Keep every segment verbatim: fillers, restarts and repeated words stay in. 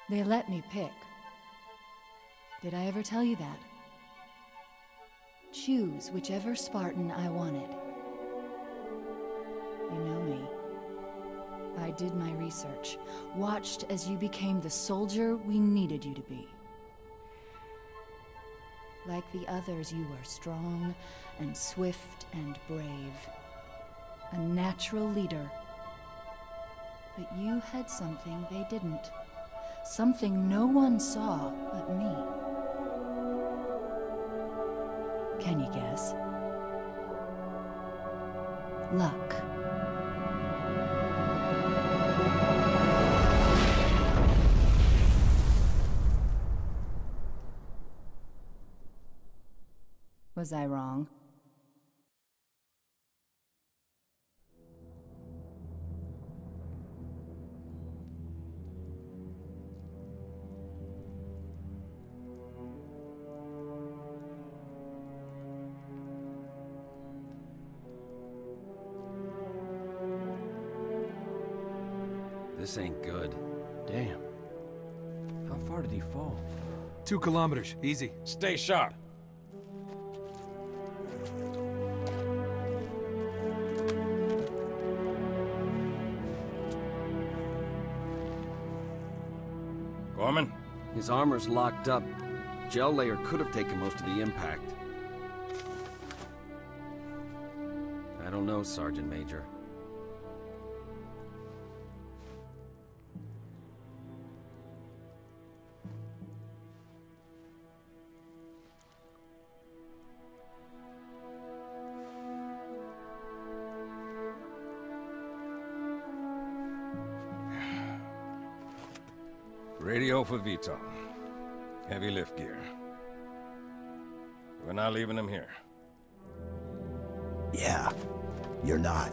They let me pick. Did I ever tell you that? Choose whichever Spartan I wanted. You know me. I did my research, watched as you became the soldier we needed you to be. Like the others, you were strong and swift and brave. A natural leader. But you had something they didn't. Something no one saw but me. Can you guess? Luck. Was I wrong? This ain't good. Damn. How far did he fall? Two kilometers. Easy. Stay sharp. Gorman? His armor's locked up. Gel layer could have taken most of the impact. I don't know, Sergeant Major. Radio for Vito. Heavy lift gear. We're not leaving him here. Yeah, you're not.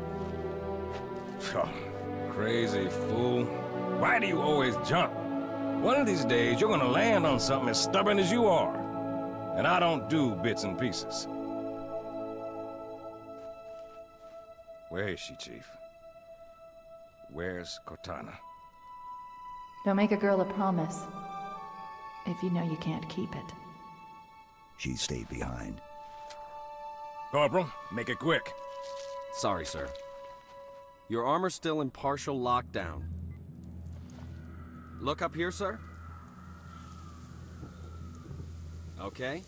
Oh, crazy fool. Why do you always jump? One of these days, you're gonna land on something as stubborn as you are. And I don't do bits and pieces. Where is she, Chief? Where's Cortana? Don't make a girl a promise if you know you can't keep it. She stayed behind. Corporal, make it quick. Sorry, sir. Your armor's still in partial lockdown. Look up here, sir. Okay.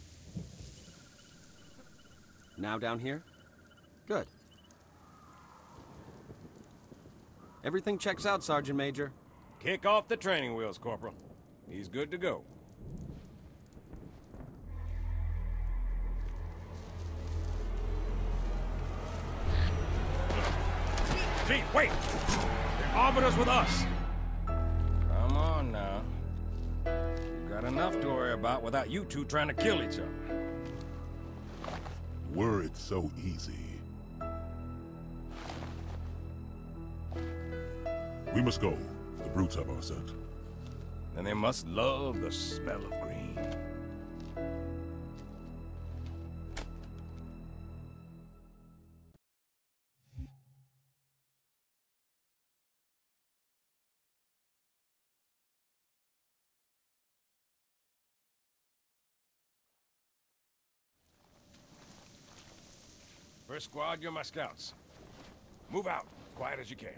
Now down here? Good. Everything checks out, Sergeant Major. Kick off the training wheels, Corporal. He's good to go. Chief, wait! They're arbiters with us! Come on now. We've got enough to worry about without you two trying to kill each other. Were it so easy. We must go. The brutes have our scent. And they must love the smell of green. First squad, you're my scouts. Move out, quiet as you can.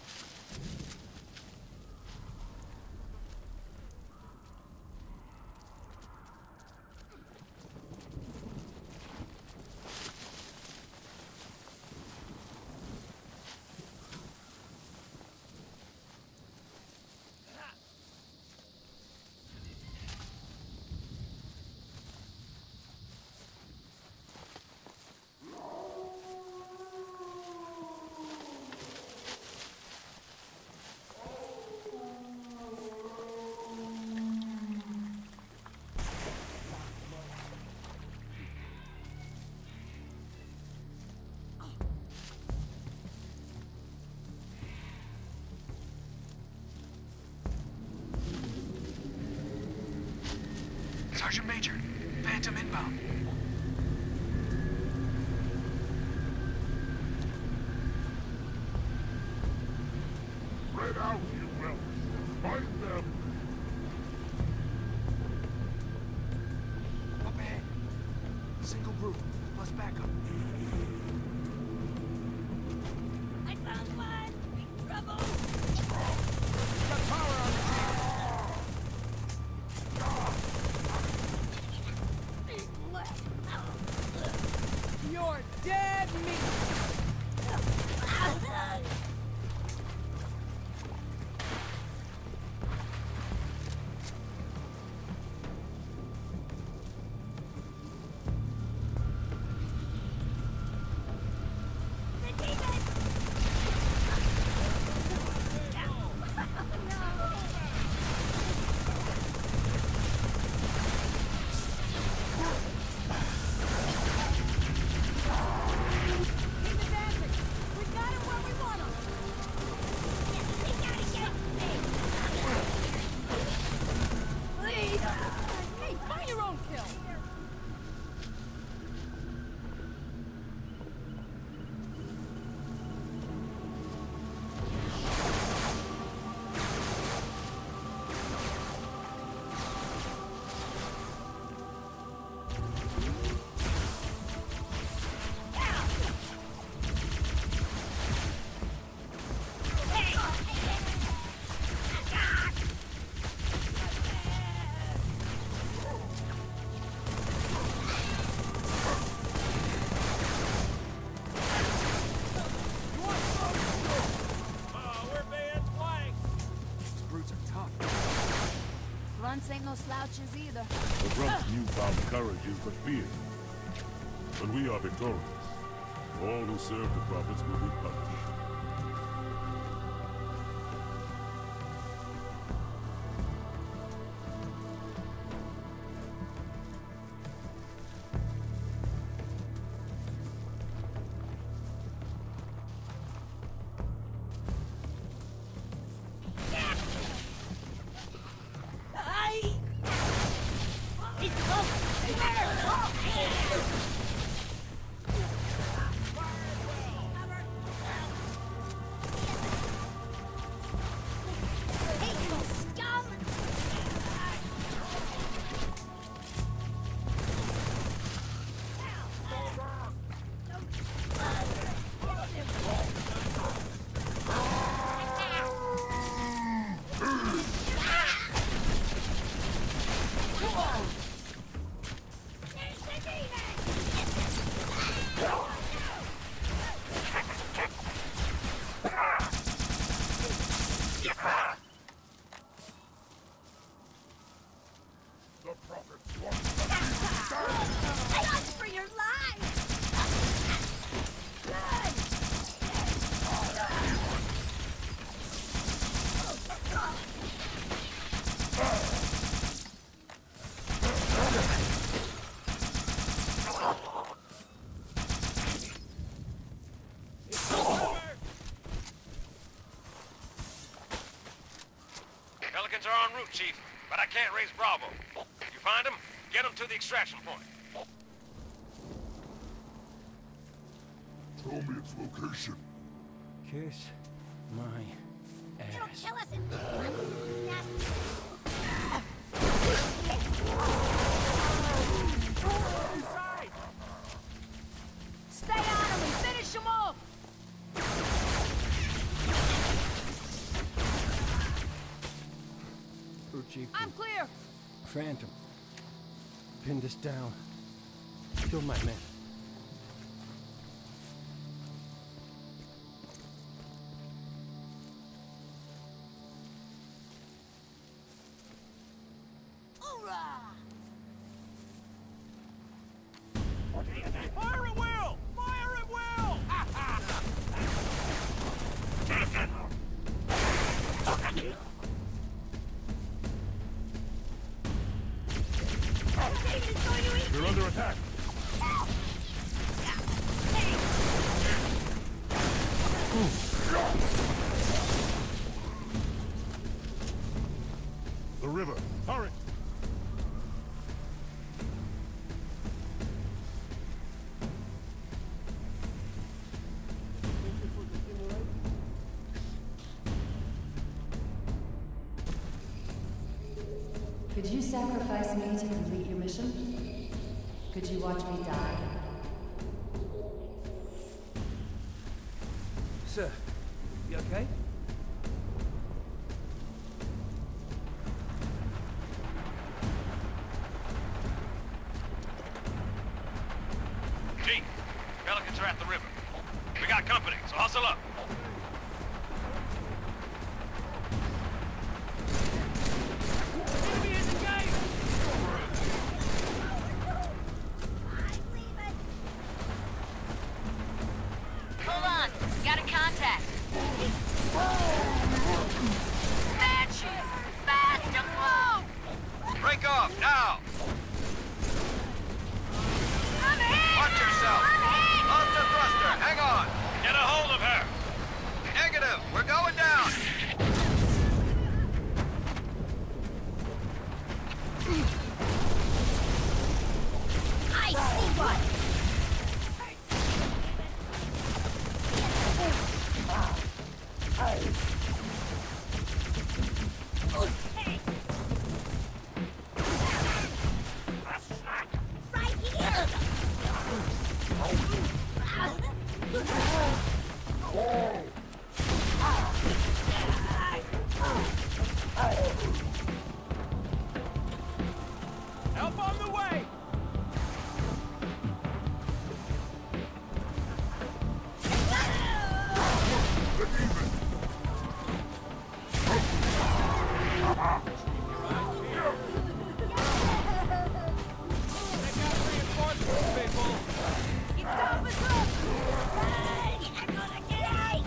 Sergeant Major, Phantom inbound. Spread out, you will. Find them. Single brute, plus backup. I found one! Big trouble! Got power on the team! You're dead meat! Ain't no slouches either. The Grunt's newfound courage is but fear. When we are victorious, all who serve the prophets will be punished. Pelicans are en route, Chief, but I can't raise Bravo. If you find them, get them to the extraction point. Tell me its location. Kiss my It'll ass. kill us in nasty. Stay on him and finish him off! Crew Chief, I'm clear! Phantom. Pin this down. Kill my men. Fire at will! Fire at will! You're under attack. The river. Hurry! Could you sacrifice me to complete your mission? Could you watch me die? Sir, you okay? Chief, Pelicans are at the river. We got company, so hustle up. Hold on. Got a contact. Matches! Fast to move! Break off, now! I'm hit! Watch yourself! I'm hit! Monster thruster, hang on! Get a hold of her! Negative, we're going down! I see one! Right here! Help on the way! Stop us up! I'm gonna get ice!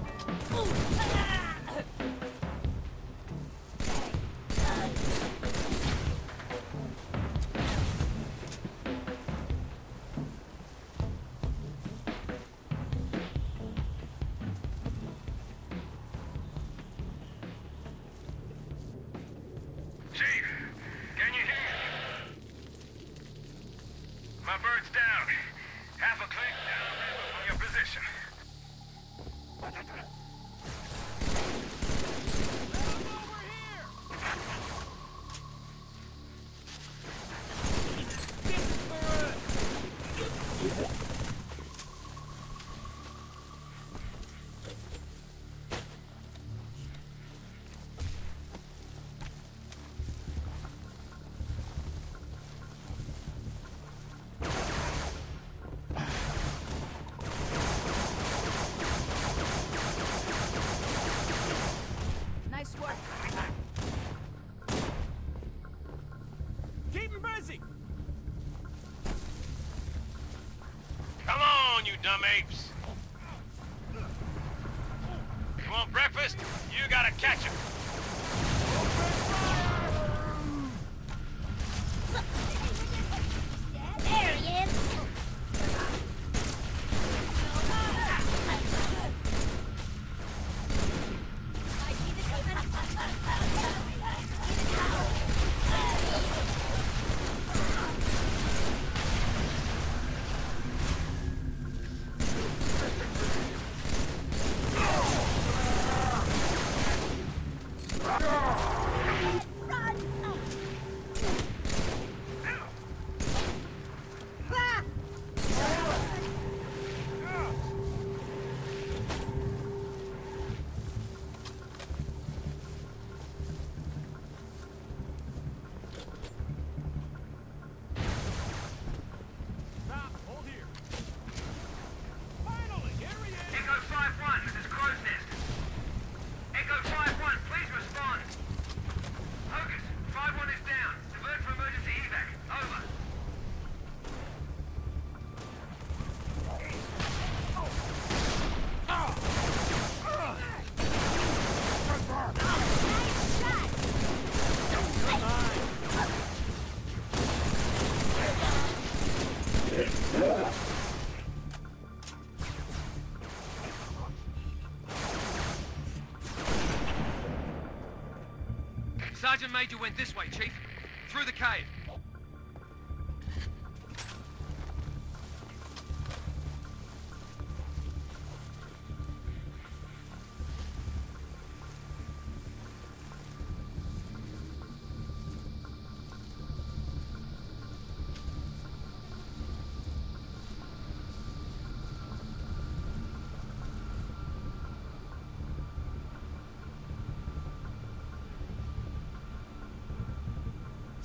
Chief, can you hear? My bird's down. Half a click downriver from your position. Nice work. Keep him busy! Come on, you dumb apes! You want breakfast? You gotta catch him! There he is! Stop! Hold here! Finally! Here he is! Echo five one, this is Crow's Nest. Echo five one, please respond. Hocus, five one is down. Divert for emergency evac. Over. Sergeant Major went this way, Chief. Through the cave.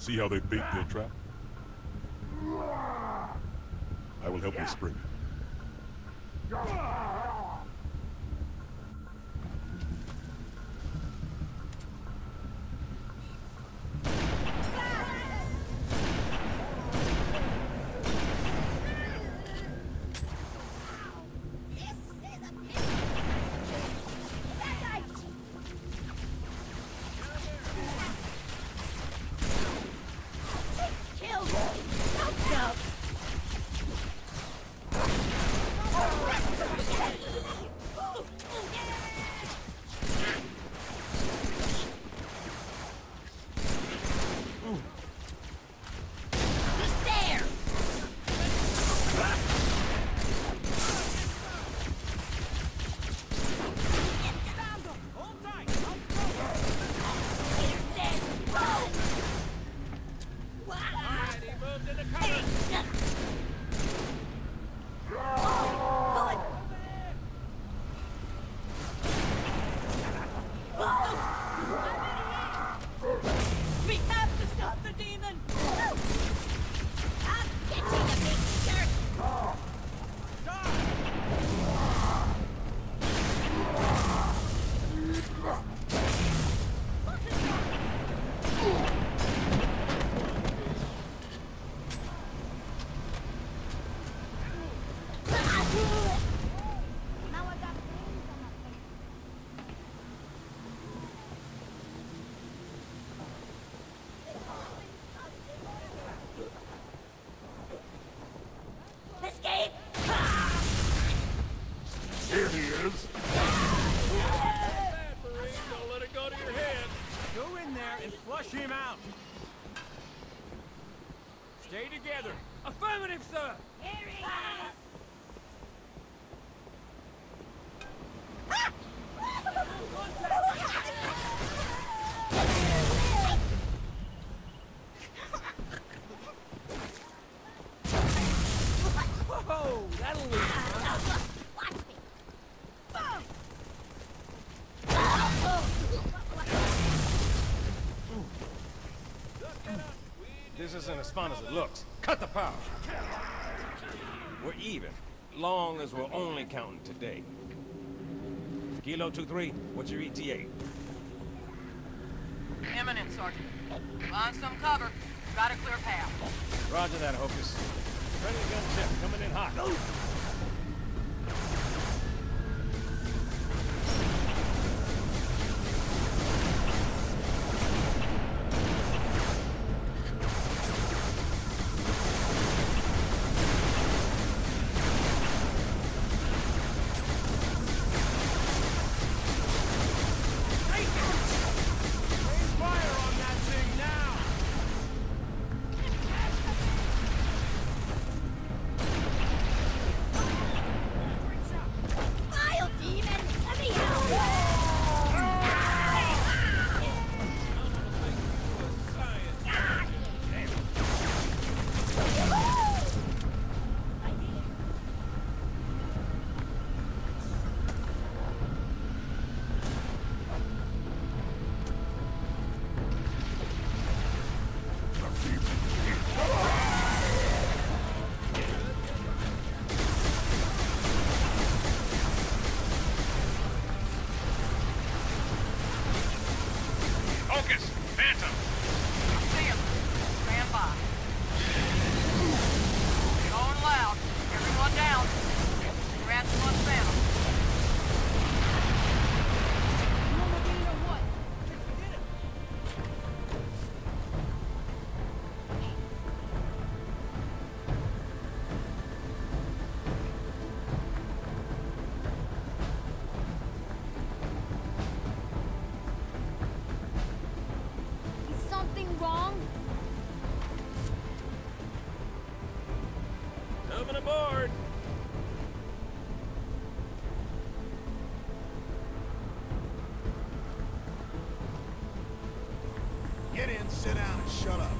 See how they bait their trap? I will help you spring it. Here he is. Bad, Marine. Don't let it go to your head. Go in there and flush him out. Stay together. Affirmative, sir. Here he is! Whoa, that'll leave. Watch me! This isn't as fun as it looks. Cut the power. We're even, long as we're only counting today. Kilo two three, what's your E T A? Imminent, Sergeant. Find some cover. Got a clear path. Roger that, Hocus. Friendly gunship coming in hot. Focus! Phantom! See him. Stand by. Going loud. Everyone down. Grab one Phantom. Coming aboard! Get in, sit down, and shut up.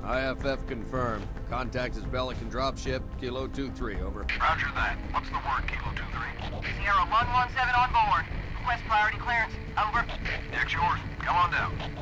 I F F confirmed. Contact is Pelican dropship, Kilo two three, over. Roger that. What's the word, Kilo two three? Sierra one one seven on board. Request priority clearance. Over. Deck's yours. Come on down.